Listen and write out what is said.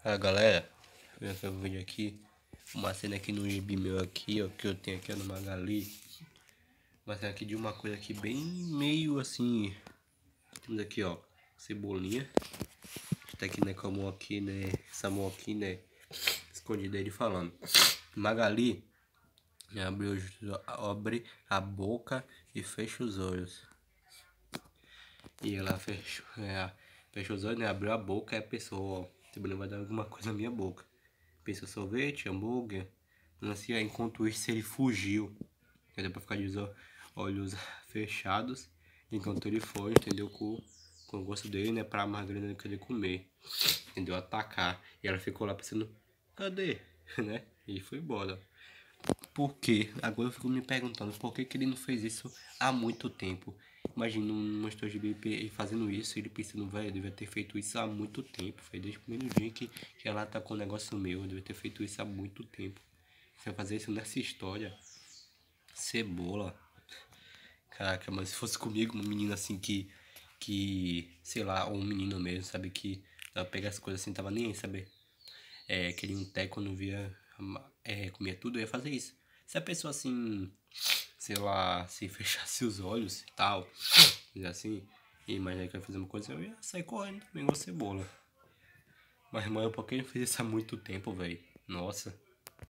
Ah, galera, vou fazer um vídeo aqui, uma cena aqui no gibi meu aqui, ó, que eu tenho aqui no Magali. Uma cena aqui de uma coisa aqui bem meio assim. Temos aqui, ó, cebolinha. Tá aqui, né, como aqui, né, essa mão aqui, né, escondida ele falando. Magali, abre a boca e fecha os olhos. E ela fechou os olhos, né, abriu a boca e a pessoa, ó, cebolinha vai dar alguma coisa na minha boca. Pensa sorvete, hambúrguer. Assim, enquanto isso ele fugiu. Deu pra ficar de olhos fechados. Enquanto ele foi, entendeu? Com o gosto dele, né? Pra Margarina querer comer. Entendeu? Atacar. E ela ficou lá pensando, cadê? Né? E foi embora. Por quê? Agora eu fico me perguntando por que ele não fez isso há muito tempo. Imagina um gestor de BP fazendo isso, ele pensando, velho, devia ter feito isso há muito tempo. Foi desde o primeiro dia que ela atacou o negócio meu, eu devia ter feito isso há muito tempo. Você vai fazer isso nessa história. Cebola. Caraca, mas se fosse comigo, um menino assim sei lá, ou um menino mesmo, sabe, que ela pega as coisas assim, tava nem aí, sabe? Queria um teco, quando via, comia tudo, eu ia fazer isso. Se a pessoa assim, sei lá, se fechasse os olhos e tal, assim, e imaginar que eu ia fazer uma coisa, eu ia sair correndo também, igual cebola. Mas, mano, por que ele fez isso há muito tempo, velho? Nossa.